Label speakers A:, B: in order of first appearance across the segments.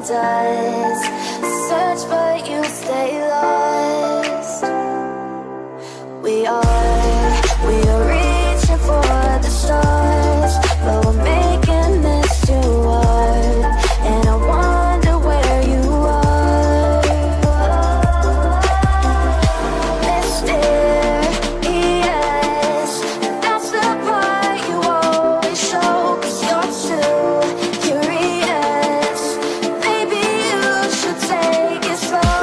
A: does. Search but you stay lost. We are reaching for the stars, but we're making this too hard. And I wonder where you are. Mysterious, that's the part you always show, 'cause you're too curious. Maybe you should take it slow.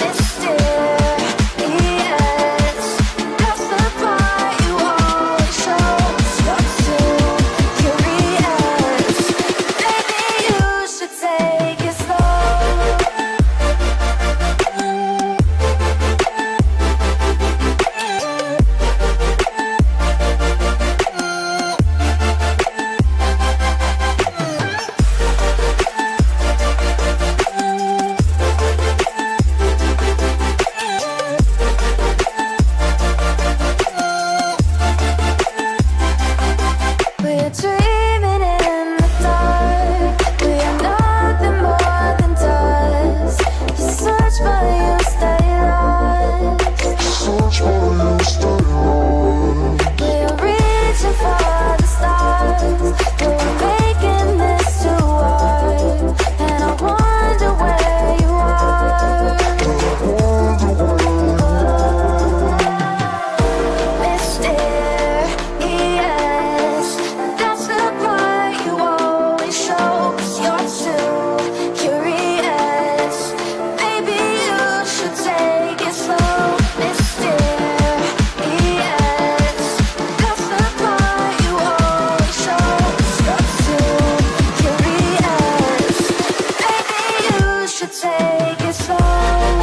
A: Mysterious, that's the part you always show, 'cause you're too curious. Maybe you should take it slow. We're dreaming in the dark. We are nothing more than dust. You search but you stay lost. We are reaching for the stars, but we're making this too hard. And I wonder where you are. Mysterious, that's the part you always show, 'cause you're too curious. Maybe you should take it slow. Mysterious, that's the part you always show, 'cause you're too curious. Maybe you should take it slow.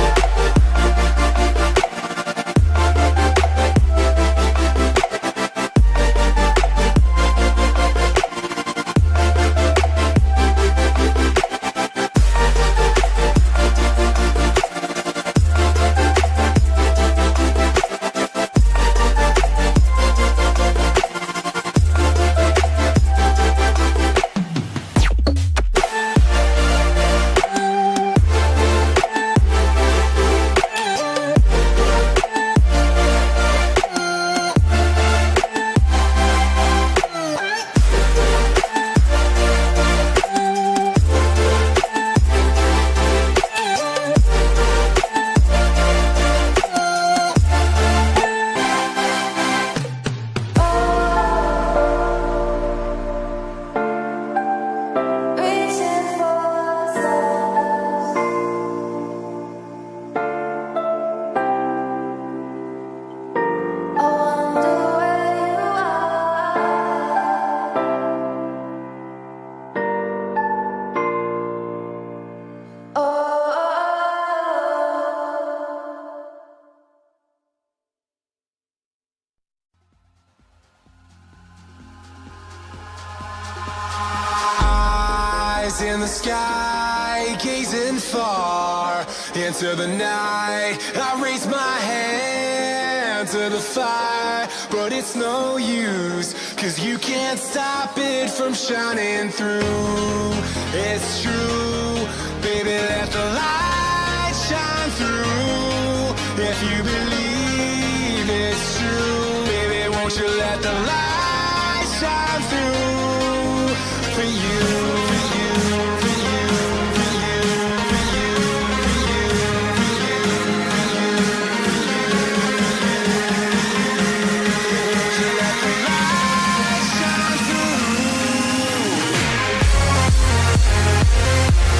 A: Reaching for the stars. I wonder where you are. Oh.
B: Eyes in the sky, gazing far into the night. I raise my hand to the fire, but it's no use, 'cause you can't stop it from shining through. It's true, baby, let the light shine through. If you believe it's true, baby, won't you let the light shine through for you, for you, for you, for you, for you, for you, for you, won't you let the light shine through?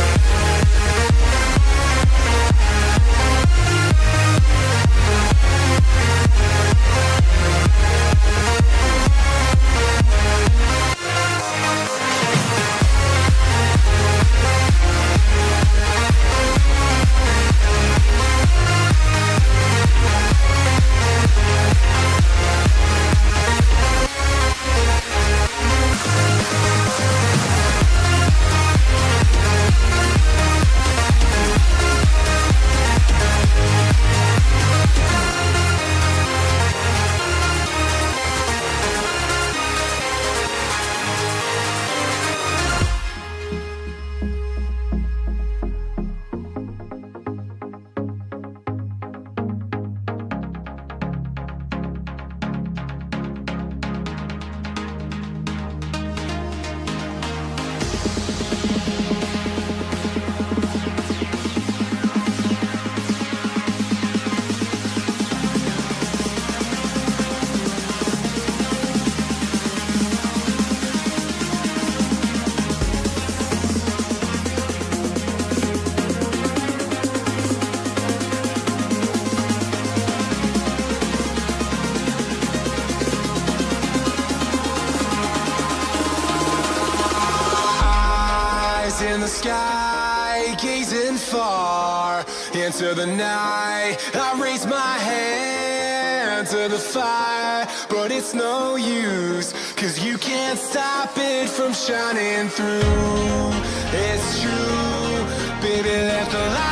B: sky, gazing far into the night. I raise my hand to the fire, but it's no use, 'cause you can't stop it from shining through. It's true, baby, let the light